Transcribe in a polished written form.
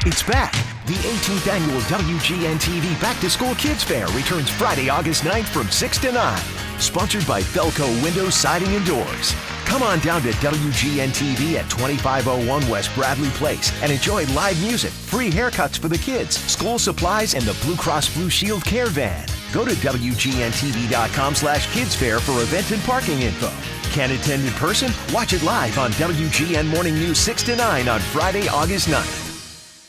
It's back. The 18th annual WGN TV Back to School Kids Fair returns Friday, August 9th from 6 to 9. Sponsored by Felco Windows, Siding, and Doors. Come on down to WGN TV at 2501 West Bradley Place and enjoy live music, free haircuts for the kids, school supplies, and the Blue Cross Blue Shield Care Van. Go to WGNTV.com/kidsfair for event and parking info. Can't attend in person? Watch it live on WGN Morning News 6 to 9 on Friday, August 9th.